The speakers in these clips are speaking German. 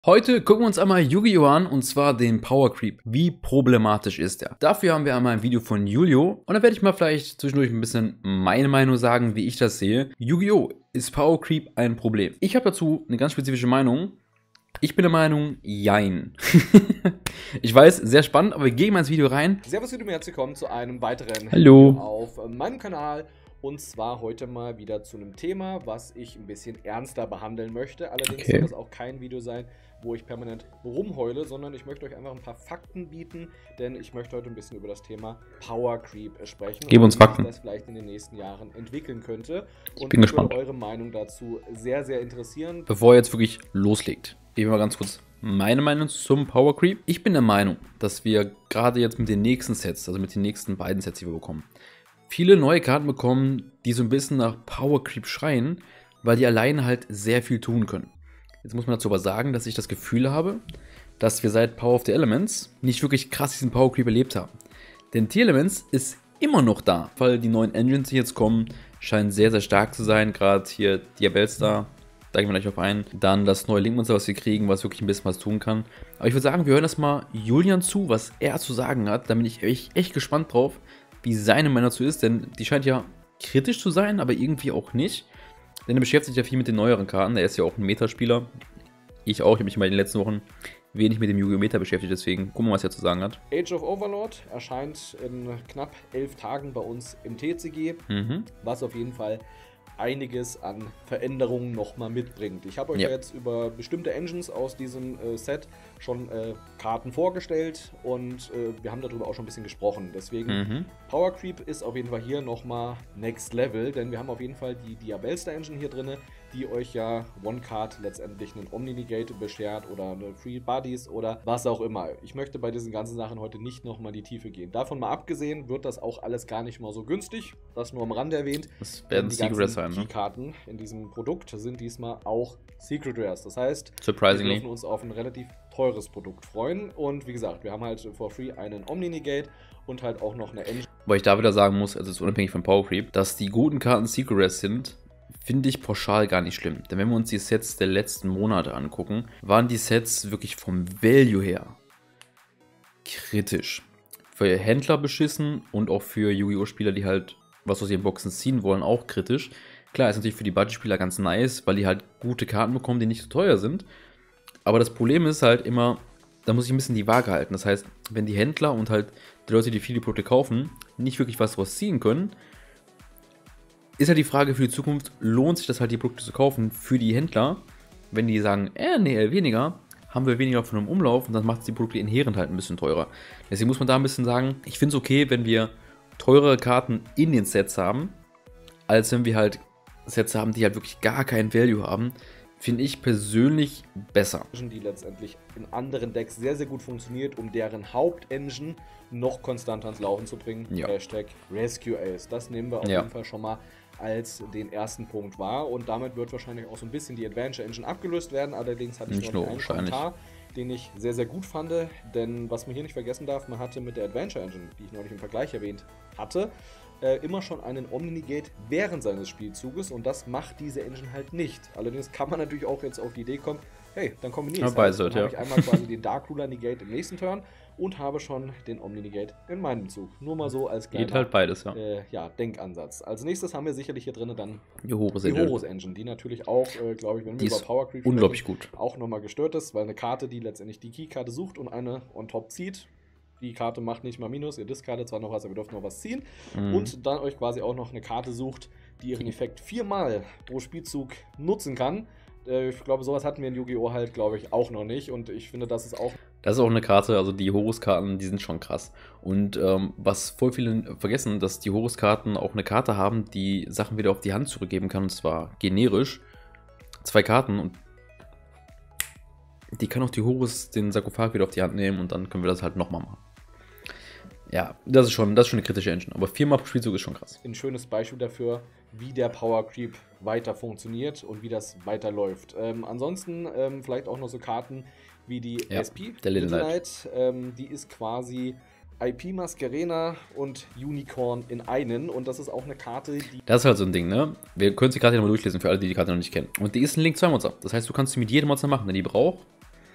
Heute gucken wir uns einmal Yu-Gi-Oh! An, und zwar den Power Creep. Wie problematisch ist er? Dafür haben wir einmal ein Video von Julio und da werde ich mal vielleicht zwischendurch ein bisschen meine Meinung sagen, wie ich das sehe. Yu-Gi-Oh! Ist Power Creep ein Problem? Ich habe dazu eine ganz spezifische Meinung. Ich bin der Meinung, jein. Ich weiß, sehr spannend, aber wir gehen mal ins Video rein. Servus und herzlich willkommen zu einem weiteren Hallo. Video auf meinem Kanal. Und zwar heute mal wieder zu einem Thema, was ich ein bisschen ernster behandeln möchte. Allerdings soll das auch kein Video sein, wo ich permanent rumheule, sondern ich möchte euch einfach ein paar Fakten bieten, denn ich möchte heute ein bisschen über das Thema Power Creep sprechen. Gib uns Fakten. Wie sich das vielleicht in den nächsten Jahren entwickeln könnte. Und ich bin gespannt. Würde eure Meinung dazu sehr, sehr interessieren. Bevor ihr jetzt wirklich loslegt, gebe ich mal ganz kurz meine Meinung zum Power Creep. Ich bin der Meinung, dass wir gerade jetzt mit den nächsten Sets, also mit den nächsten beiden Sets, die wir bekommen, viele neue Karten bekommen, die so ein bisschen nach Power Creep schreien, weil die alleine halt sehr viel tun können. Jetzt muss man dazu aber sagen, dass ich das Gefühl habe, dass wir seit Power of the Elements nicht wirklich krass diesen Power Creep erlebt haben. Denn T-Elements ist immer noch da, weil die neuen Engines, die jetzt kommen, scheinen sehr, sehr stark zu sein. Gerade hier Diabellstar, da gehen wir gleich auf ein. Dann das neue Link-Monster, was wir kriegen, was wirklich ein bisschen was tun kann. Aber ich würde sagen, wir hören das mal Julian zu, was er zu sagen hat. Da bin ich echt gespannt drauf, wie seine Meinung dazu ist, denn die scheint ja kritisch zu sein, aber irgendwie auch nicht. Denn er beschäftigt sich ja viel mit den neueren Karten, er ist ja auch ein Metaspieler. Ich auch, ich habe mich mal in den letzten Wochen wenig mit dem Yu-Gi-Oh! Meta beschäftigt, deswegen gucken wir mal, was er zu sagen hat. Age of Overlord erscheint in knapp 11 Tagen bei uns im TCG, was auf jeden Fall einiges an Veränderungen nochmal mitbringt. Ich habe euch jetzt über bestimmte Engines aus diesem Set schon Karten vorgestellt und wir haben darüber auch schon ein bisschen gesprochen. Deswegen Power Creep ist auf jeden Fall hier nochmal Next Level, denn wir haben auf jeden Fall die Diabellstar Engine hier drin, die euch ja One-Card letztendlich einen Omni-Negate beschert oder eine Free Bodies oder was auch immer. Ich möchte bei diesen ganzen Sachen heute nicht nochmal in die Tiefe gehen. Davon mal abgesehen wird das auch alles gar nicht mal so günstig. Das nur am Rande erwähnt. Das werden Secret Rares sein, ne? Die Karten in diesem Produkt sind diesmal auch Secret Rares. Das heißt, wir dürfen uns auf ein relativ teures Produkt freuen. Und wie gesagt, wir haben halt for free einen Omni-Negate und halt auch noch eine Engine. Weil ich da wieder sagen muss, also es ist unabhängig von Power Creep, dass die guten Karten Secret Rares sind, finde ich pauschal gar nicht schlimm. Denn wenn wir uns die Sets der letzten Monate angucken, waren die Sets wirklich vom Value her kritisch. Für Händler beschissen und auch für Yu-Gi-Oh! Spieler, die halt was aus ihren Boxen ziehen wollen, auch kritisch. Klar, ist natürlich für die Budget-Spieler ganz nice, weil die halt gute Karten bekommen, die nicht so teuer sind. Aber das Problem ist halt immer, da muss ich ein bisschen die Waage halten. Das heißt, wenn die Händler und halt die Leute, die viele Produkte kaufen, nicht wirklich was draus ziehen können, ist halt die Frage für die Zukunft, lohnt sich das halt, die Produkte zu kaufen für die Händler? Wenn die sagen, nee, weniger, haben wir weniger von einem Umlauf und dann macht es die Produkte inhärent halt ein bisschen teurer. Deswegen muss man da ein bisschen sagen, ich finde es okay, wenn wir teurere Karten in den Sets haben, als wenn wir halt Sets haben, die halt wirklich gar kein Value haben, finde ich persönlich besser. Die letztendlich in anderen Decks sehr, sehr gut funktioniert, um deren Hauptengine noch konstant ans Laufen zu bringen. Hashtag Rescue Ace. Das nehmen wir auf jeden Fall schon mal als den ersten Punkt wahr. Und damit wird wahrscheinlich auch so ein bisschen die Adventure Engine abgelöst werden. Allerdings hatte ich noch einen Kommentar, den ich sehr, sehr gut fand. Denn was man hier nicht vergessen darf, man hatte mit der Adventure Engine, die ich neulich im Vergleich erwähnt hatte, immer schon einen Omni-Negate während seines Spielzuges und das macht diese Engine halt nicht. Allerdings kann man natürlich auch jetzt auf die Idee kommen, hey, dann kombiniere ich es. Dann habe ich einmal quasi den Dark Ruler Negate im nächsten Turn und habe schon den Omni-Negate in meinem Zug. Nur mal so als kleiner geht halt beides, Denkansatz. Als nächstes haben wir sicherlich hier drin dann die Horus Engine, die natürlich auch, glaube ich, wenn wir über Power Creep unglaublich gut auch nochmal gestört ist, weil eine Karte, die letztendlich die Key-Karte sucht und eine on top zieht. Die Karte macht nicht mal Minus, ihr discardet zwar noch was, aber ihr dürft noch was ziehen. Und dann euch quasi auch noch eine Karte sucht, die ihren Effekt 4-mal pro Spielzug nutzen kann. Ich glaube, sowas hatten wir in Yu-Gi-Oh! Halt, glaube ich, auch noch nicht. Und ich finde, das ist auch... Das ist auch eine Karte, also die Horus-Karten, die sind schon krass. Und was voll viele vergessen, dass die Horus-Karten auch eine Karte haben, die Sachen wieder auf die Hand zurückgeben kann. Und zwar generisch. 2 Karten und die kann auch die Horus den Sarkophag wieder auf die Hand nehmen und dann können wir das halt nochmal machen. Ja, das ist schon eine kritische Engine, aber 4-mal pro Spielzug ist schon krass. Ein schönes Beispiel dafür, wie der Power Creep weiter funktioniert und wie das weiterläuft. Ansonsten vielleicht auch noch so Karten wie die SP, der Little Knight. Die ist quasi IP Masquerena und Unicorn in einen und das ist auch eine Karte, die... Das ist halt so ein Ding, ne? Wir können die Karte nochmal durchlesen für alle, die die Karte noch nicht kennen. Und die ist ein Link 2 Monster. Das heißt, du kannst sie mit jedem Monster machen, denn die braucht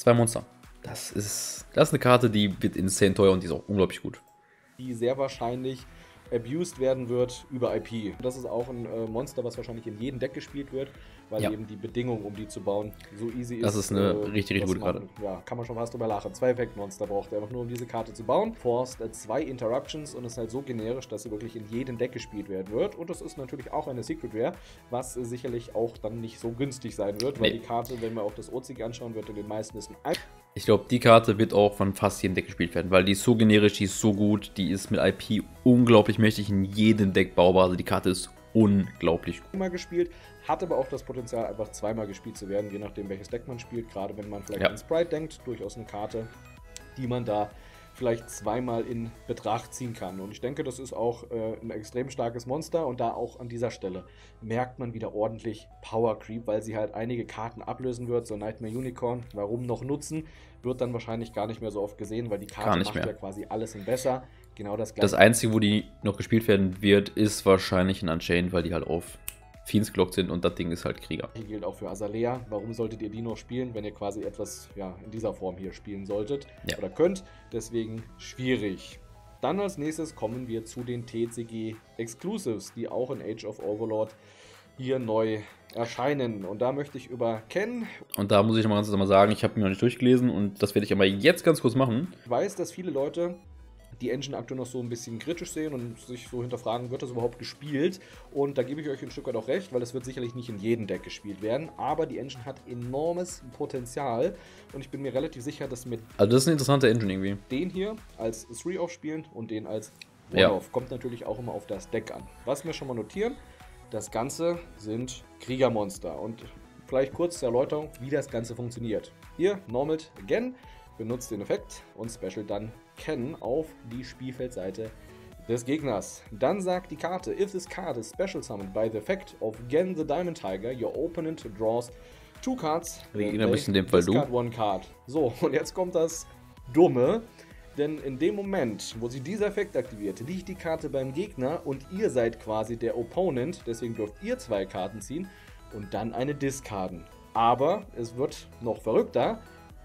2 Monster. Das ist eine Karte, die wird insane teuer und die ist auch unglaublich gut. Die sehr wahrscheinlich abused werden wird über IP. Das ist auch ein Monster, was wahrscheinlich in jedem Deck gespielt wird, weil eben die Bedingung, um die zu bauen, so easy ist. Das ist eine richtig gute Karte. Ja, kann man schon fast drüber lachen. 2 Effektmonster braucht er einfach nur, um diese Karte zu bauen. Forced 2 Interruptions und ist halt so generisch, dass sie wirklich in jedem Deck gespielt werden wird. Und das ist natürlich auch eine Secret Rare, was sicherlich auch dann nicht so günstig sein wird, weil die Karte, wenn wir auch das OCG anschauen, wird in den meisten ist ein. Ich glaube, die Karte wird auch von fast jedem Deck gespielt werden, weil die ist so generisch, die ist so gut, die ist mit IP unglaublich mächtig in jedem Deck baubar. Also die Karte ist unglaublich gut. Mal gespielt, hat aber auch das Potenzial, einfach zweimal gespielt zu werden, je nachdem welches Deck man spielt. Gerade wenn man vielleicht an Sprite denkt, durchaus eine Karte, die man da vielleicht zweimal in Betracht ziehen kann. Und ich denke, das ist auch ein extrem starkes Monster und da auch an dieser Stelle merkt man wieder ordentlich Power Creep, weil sie halt einige Karten ablösen wird. So Nightmare Unicorn, warum noch nutzen, wird dann wahrscheinlich gar nicht mehr so oft gesehen, weil die Karte macht ja quasi alles in besser. Genau das Gleiche. Das Einzige, wo die noch gespielt werden wird, ist wahrscheinlich ein Unchained, weil die halt auf Fiends gelockt sind und das Ding ist halt Krieger. Hier gilt auch für Azalea. Warum solltet ihr die noch spielen, wenn ihr quasi etwas in dieser Form hier spielen solltet oder könnt? Deswegen schwierig. Dann als nächstes kommen wir zu den TCG Exclusives, die auch in Age of Overlord hier neu erscheinen. Und da möchte ich über Ken. Und da muss ich nochmal ganz sagen, ich habe mir noch nicht durchgelesen und das werde ich aber jetzt ganz kurz machen. Ich weiß, dass viele Leute die Engine aktuell noch so ein bisschen kritisch sehen und sich so hinterfragen, wird das überhaupt gespielt? Und da gebe ich euch ein Stück weit auch recht, weil es wird sicherlich nicht in jedem Deck gespielt werden, aber die Engine hat enormes Potenzial und ich bin mir relativ sicher, dass mit also das ist eine interessante Engine irgendwie. Den hier als 3-Off spielen und den als 1-Off kommt natürlich auch immer auf das Deck an. Was wir schon mal notieren, das Ganze sind Kriegermonster und vielleicht kurz zur Erläuterung, wie das Ganze funktioniert. Ihr normalt again, benutzt den Effekt und special dann Ken auf die Spielfeldseite des Gegners. Dann sagt die Karte, if this card is special summoned by the effect of Gen the Diamond Tiger, your opponent draws 2 cards. In dem Fall du. One card. So, und jetzt kommt das Dumme, denn in dem Moment, wo sie dieser Effekt aktiviert, liegt die Karte beim Gegner und ihr seid quasi der Opponent, deswegen dürft ihr 2 Karten ziehen und dann eine discarden. Aber es wird noch verrückter.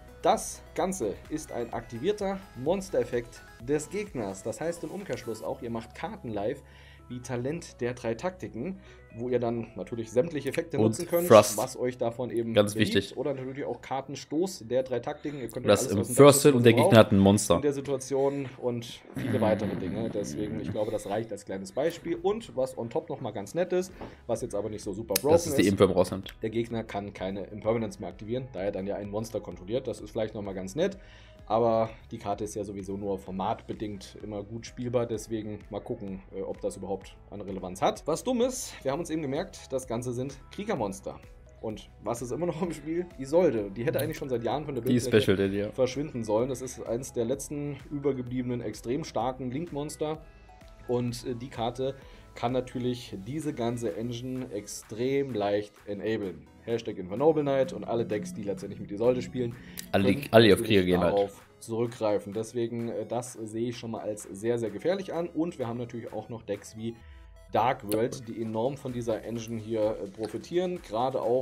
Das Ganze ist ein aktivierter Monster-Effekt des Gegners. Das heißt im Umkehrschluss auch, ihr macht Karten live wie Talent der 3 Taktiken, wo ihr dann natürlich sämtliche Effekte nutzen könnt, was euch davon eben ganz wichtig. Oder natürlich auch Kartenstoß der 3 Taktiken. Ihr könnt das im First Hit und der Gegner hat ein Monster. In der Situation und viele weitere Dinge. Deswegen, ich glaube, das reicht als kleines Beispiel. Und was on top nochmal ganz nett ist, was jetzt aber nicht so super broken ist, die Imperm rausnimmt. Der Gegner kann keine Impermanence mehr aktivieren, da er dann ja ein Monster kontrolliert. Das ist vielleicht nochmal ganz nett. Aber die Karte ist ja sowieso nur formatbedingt immer gut spielbar, deswegen mal gucken, ob das überhaupt eine Relevanz hat. Was dumm ist, wir haben uns eben gemerkt, das Ganze sind Kriegermonster. Und was ist immer noch im Spiel? Isolde. Die hätte eigentlich schon seit Jahren von der Bildfläche verschwinden sollen. Das ist eines der letzten übergebliebenen, extrem starken Link-Monster. Und die Karte kann natürlich diese ganze Engine extrem leicht enablen. Hashtag Infernoble Knight und alle Decks, die letztendlich mit Isolde spielen, alle auf Krieger gehen halt. Zurückgreifen. Deswegen, das sehe ich schon mal als sehr, sehr gefährlich an. Und wir haben natürlich auch noch Decks wie Dark World, die enorm von dieser Engine hier profitieren. Gerade auch.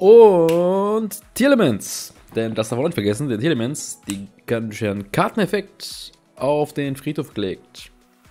Und Tearlaments. Denn das darf man nicht vergessen, der Tearlaments, die ganzen Karteneffekt auf den Friedhof gelegt.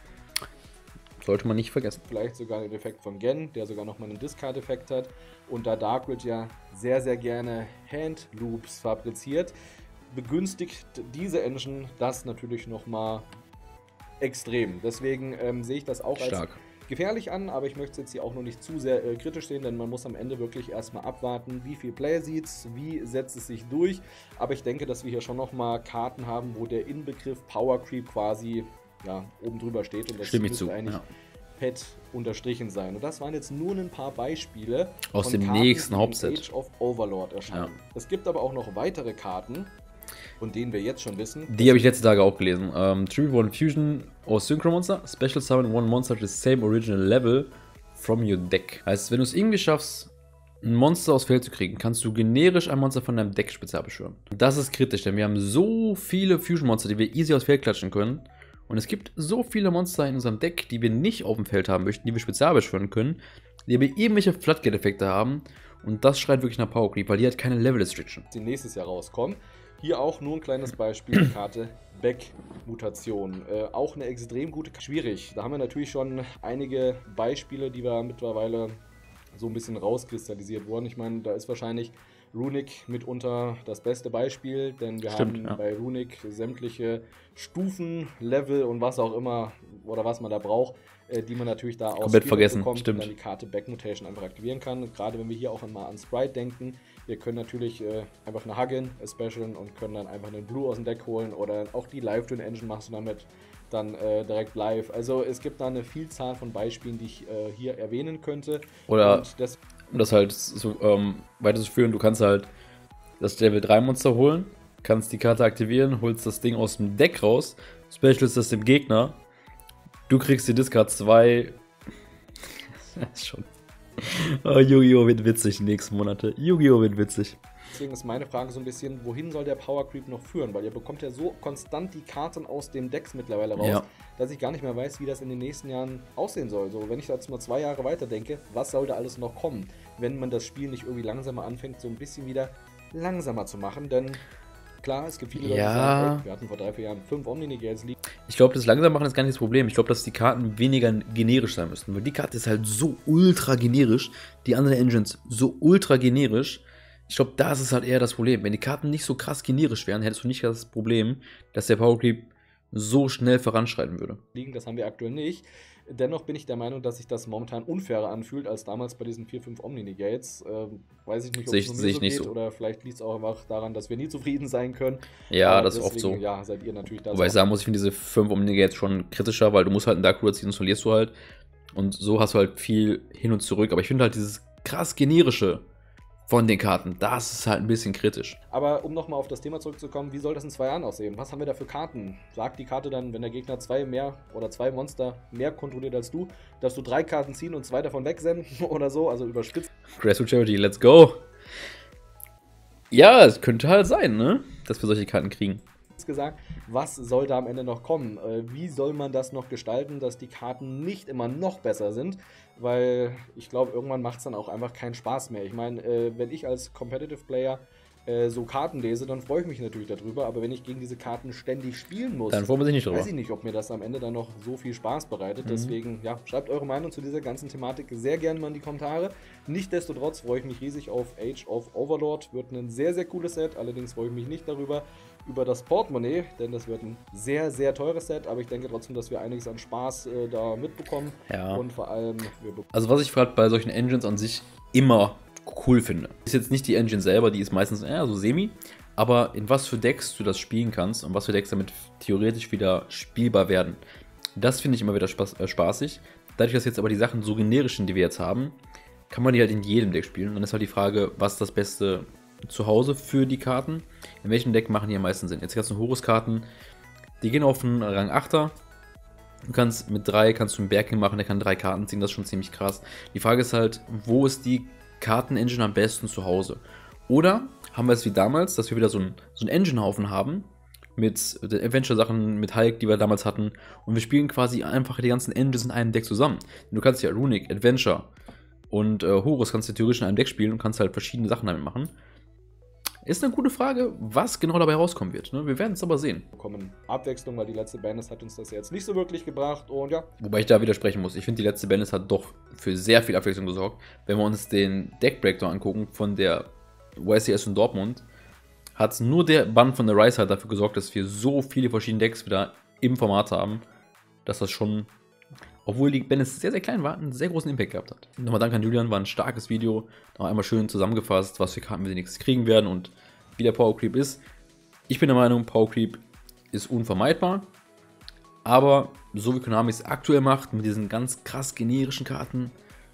Sollte man nicht vergessen. Vielleicht sogar den Effekt von Gen, der sogar nochmal einen Discard-Effekt hat. Und da Darkwood ja sehr, sehr gerne Handloops fabriziert, begünstigt diese Engine das natürlich nochmal extrem. Deswegen sehe ich das auch als gefährlich an, aber ich möchte es jetzt hier auch noch nicht zu sehr kritisch sehen, denn man muss am Ende wirklich erstmal abwarten, wie viel Player sieht's, wie setzt es sich durch. Aber ich denke, dass wir hier schon nochmal Karten haben, wo der Inbegriff Power Creep quasi oben drüber steht und das müsste eigentlich fett unterstrichen sein. Und das waren jetzt nur ein paar Beispiele aus dem nächsten Hauptset. Age of Overlord erscheinen. Es gibt aber auch noch weitere Karten, von denen wir jetzt schon wissen. Die habe ich letzte Tage auch gelesen. Tribute One Fusion aus Synchro Monster. Special Summon one monster to the same original level from your deck. Heißt, wenn du es irgendwie schaffst, ein Monster aufs Feld zu kriegen, kannst du generisch ein Monster von deinem Deck spezial beschwören. Das ist kritisch, denn wir haben so viele Fusion-Monster, die wir easy aufs Feld klatschen können. Und es gibt so viele Monster in unserem Deck, die wir nicht auf dem Feld haben möchten, die wir spezial beschwören können, die aber irgendwelche Floodgate-Effekte haben. Und das schreit wirklich nach Power Creep, weil die hat keine Level-Restriction. Die nächstes Jahr rauskommen. Hier auch nur ein kleines Beispiel, Karte Beck-Mutation. Auch eine extrem gute Karte. Schwierig. Da haben wir natürlich schon einige Beispiele, die wir mittlerweile so ein bisschen rauskristallisiert wurden. Ich meine, da ist wahrscheinlich Runic mitunter das beste Beispiel, denn wir haben bei Runic sämtliche Stufen, Level und was auch immer oder was man da braucht, die man natürlich da aus bekommt und dann die Karte Back Mutation einfach aktivieren kann. Gerade wenn wir hier auch einmal an Sprite denken, wir können natürlich einfach eine Huggin specialen und können dann einfach einen Blue aus dem Deck holen oder auch die Live-Twin-Engine machst du damit dann direkt live. Also es gibt da eine Vielzahl von Beispielen, die ich hier erwähnen könnte. Oder um das halt so weiterzuführen, du kannst halt das Level 3 Monster holen, kannst die Karte aktivieren, holst das Ding aus dem Deck raus, specialst das dem Gegner, du kriegst die Discard 2. Das ist schon... Oh, Yu-Gi-Oh! Wird witzig die nächsten Monate. Yu-Gi-Oh! Wird witzig. Deswegen ist meine Frage so ein bisschen, wohin soll der Power Creep noch führen? Weil ihr bekommt ja so konstant die Karten aus dem Decks mittlerweile raus, dass ich gar nicht mehr weiß, wie das in den nächsten Jahren aussehen soll. So, wenn ich da jetzt mal 2 Jahre weiter denke, was soll da alles noch kommen? Wenn man das Spiel nicht irgendwie langsamer anfängt, so ein bisschen wieder langsamer zu machen, denn klar, es gibt viele Leute, die sagen, hey, wir hatten vor 3-4 Jahren 5 Omni-Negals liegen. Ich glaube, das Langsammachen ist gar nicht das Problem. Ich glaube, dass die Karten weniger generisch sein müssten. Weil die Karte ist halt so ultra generisch, die anderen Engines so ultra generisch. Ich glaube, da ist es halt eher das Problem. Wenn die Karten nicht so krass generisch wären, hättest du nicht das Problem, dass der Power Creep so schnell voranschreiten würde. Das haben wir aktuell nicht. Dennoch bin ich der Meinung, dass sich das momentan unfairer anfühlt als damals bei diesen 4-5 Omni-Negates. Weiß ich nicht, ob es nur mir so geht oder vielleicht liegt es auch einfach daran, dass wir nie zufrieden sein können. Ja, aber das ist oft so. Ja, seid ihr natürlich da. Wobei ich sagen muss, ich finde diese 5 Omni-Negates schon kritischer, weil du musst halt einen Dark Ruler ziehen, sonst verlierst du halt. Und so hast du halt viel hin und zurück. Aber ich finde halt dieses krass generische von den Karten, das ist halt ein bisschen kritisch. Aber um nochmal auf das Thema zurückzukommen, wie soll das in 2 Jahren aussehen? Was haben wir da für Karten? Sagt die Karte dann, wenn der Gegner 2 Monster mehr kontrolliert als du, darfst du 3 Karten ziehen und 2 davon wegsenden oder so, also überspitzt. Grassroot Charity, let's go! Ja, es könnte halt sein, ne? Dass wir solche Karten kriegen. Gesagt, was soll da am Ende noch kommen? Wie soll man das noch gestalten, dass die Karten nicht immer noch besser sind? Weil ich glaube, irgendwann macht es dann auch einfach keinen Spaß mehr. Ich meine, wenn ich als Competitive Player so Karten lese, dann freue ich mich natürlich darüber, aber wenn ich gegen diese Karten ständig spielen muss, dann freut man sich nicht drüber. Weiß ich nicht, ob mir das am Ende dann noch so viel Spaß bereitet. Deswegen, ja, schreibt eure Meinung zu dieser ganzen Thematik sehr gerne mal in die Kommentare. Nichtsdestotrotz freue ich mich riesig auf Age of Overlord. Wird ein sehr, sehr cooles Set. Allerdings freue ich mich nicht über das Portemonnaie, denn das wird ein sehr, sehr teures Set. Aber ich denke trotzdem, dass wir einiges an Spaß da mitbekommen. Ja. Und vor allem... Also was ich gerade bei solchen Engines an sich immer cool finde, ist jetzt nicht die Engine selber, die ist meistens eher so semi, aber in was für Decks du das spielen kannst und was für Decks damit theoretisch wieder spielbar werden. Das finde ich immer wieder spaßig. Dadurch, dass jetzt aber die Sachen so generisch sind, die wir jetzt haben, kann man die halt in jedem Deck spielen. Und dann ist halt die Frage, was ist das Beste zu Hause für die Karten? In welchem Deck machen die am meisten Sinn? Jetzt die ganzen Horus-Karten, die gehen auf einen Rang 8er. Du kannst mit 3 kannst du einen Berg machen, der kann 3 Karten ziehen, das ist schon ziemlich krass. Die Frage ist halt, wo ist die Karten-Engine am besten zu Hause? Oder haben wir es wie damals, dass wir wieder so einen Engine-Haufen haben, mit den Adventure-Sachen, mit Hulk, die wir damals hatten, und wir spielen quasi einfach die ganzen Engines in einem Deck zusammen. Du kannst ja Runic, Adventure und Horus kannst du theoretisch in einem Deck spielen und kannst halt verschiedene Sachen damit machen. Ist eine gute Frage, was genau dabei rauskommen wird. Ne? Wir werden es aber sehen. Wir bekommen Abwechslung, weil die letzte Bandlist hat uns das jetzt nicht so wirklich gebracht. Und ja. Wobei ich da widersprechen muss. Ich finde, die letzte Bandlist hat doch für sehr viel Abwechslung gesorgt. Wenn wir uns den Deck-Breakdown angucken von der YCS in Dortmund, hat nur der Bann von der Rise halt dafür gesorgt, dass wir so viele verschiedene Decks wieder im Format haben, dass das schon, obwohl die Bandlist sehr, sehr klein war, einen sehr großen Impact gehabt hat. Nochmal danke an Julian, war ein starkes Video. Noch einmal schön zusammengefasst, was für Karten wir nächstes kriegen werden und wie der Power Creep ist. Ich bin der Meinung, Power Creep ist unvermeidbar. Aber so wie Konami es aktuell macht, mit diesen ganz krass generischen Karten,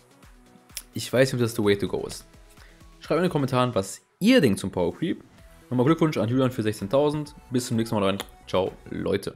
ich weiß nicht, ob das the way to go ist. Schreibt in den Kommentaren, was ihr denkt zum Power Creep. Nochmal Glückwunsch an Julian für 16.000. Bis zum nächsten Mal rein. Ciao, Leute.